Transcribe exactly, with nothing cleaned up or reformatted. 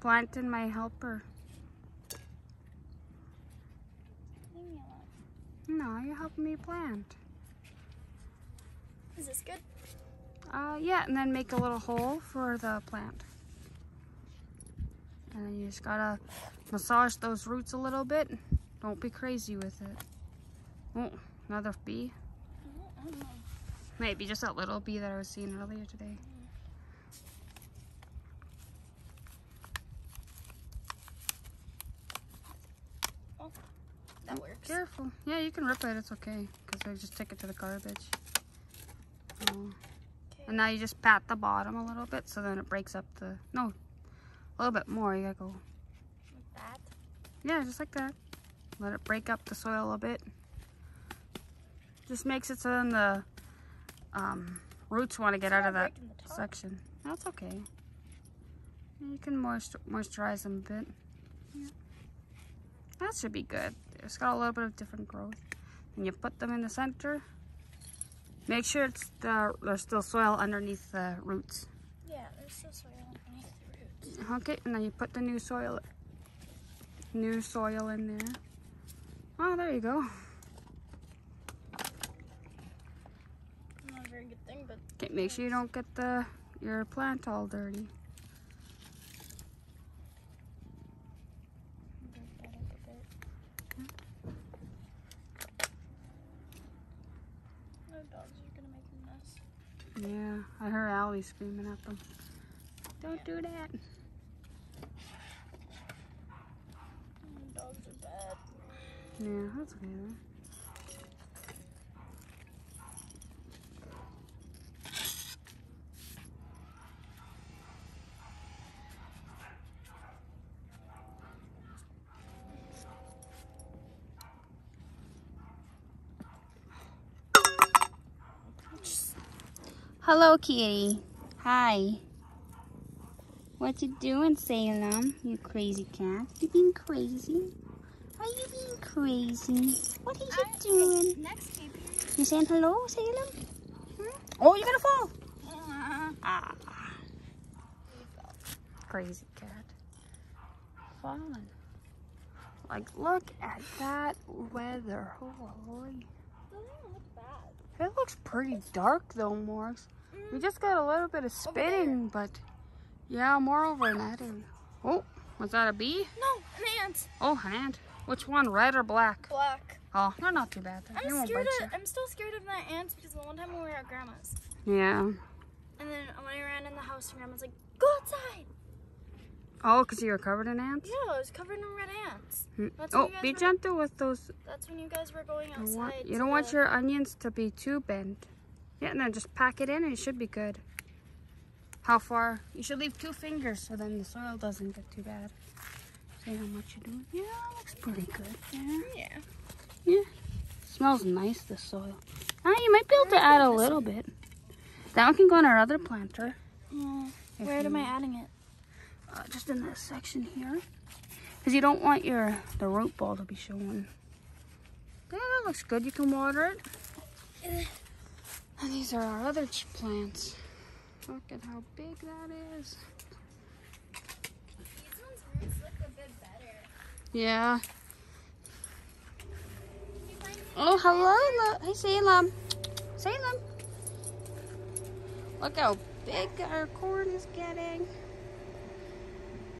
planting my helper. Leave me alone. No, you're helping me plant. Is this good? Uh, yeah, and then make a little hole for the plant. And then you just gotta massage those roots a little bit. Don't be crazy with it. Oh, another bee. I don't know. Maybe just that little bee that I was seeing earlier today. Oh, that works. Careful. Yeah, you can rip it. It's okay. Because I just take it to the garbage. Oh. Okay. And now you just pat the bottom a little bit so then it breaks up the... No, a little bit more. You gotta go... Like that? Yeah, just like that. Let it break up the soil a bit. Just makes it so then the um, roots want to get out of that section. That's okay. You can moisture, moisturize them a bit. Yeah. That should be good. It's got a little bit of different growth. And you put them in the center. Make sure it's the, there's still soil underneath the roots. Yeah, there's still soil underneath the roots. Okay, and then you put the new soil, new soil in there. Oh, there you go. Not a very good thing, but Okay, make sure you don't get the your plant all dirty. No dogs are gonna make a mess. Yeah, I heard Allie screaming at them. Don't do that. Mm, dogs are bad. Yeah, that's okay though. Hello, kitty. Hi. What you doing, Salem? You crazy cat. You being crazy? Are you being crazy? What are you I, doing? Next baby. You saying hello, Salem? Hmm? Oh, you're gonna fall. Uh, Ah. Crazy cat. Falling. Like, look at that weather. Holy. doesn't look bad. It looks pretty dark though, Morgs. We just got a little bit of spitting, but yeah, more over in that area. Oh, was that a bee? No, an ant. Oh, an ant. Which one, red or black? Black. Oh, they're not too bad. They I'm won't scared bite of, I'm still scared of that ants because the one time we were at grandma's. you. Yeah. And then when I ran in the house, and grandma's like, go outside. Oh, because you were covered in ants? Yeah, I was covered in red ants. Hmm. That's when Oh, you guys be were- gentle with those. That's when you guys were going You, outside. want, you to don't want the- your onions to be too bent. Yeah, and then just pack it in and it should be good. How far? You should leave two fingers so then the soil doesn't get too bad. See how much you're doing? Yeah, looks pretty good. Yeah. Yeah. Yeah. Smells nice, the soil. Ah, you might be able to add a little bit. That one can go in our other planter. Yeah. If Where you- am I adding it? Uh, just in this section here. Because you don't want your the root ball to be showing. Yeah, that looks good. You can water it. And these are our other ch- plants. Look at how big that is. These ones' roots look a bit better. Yeah. Oh, hello. Lo- Hey, Salem. Salem. Look how big our corn is getting.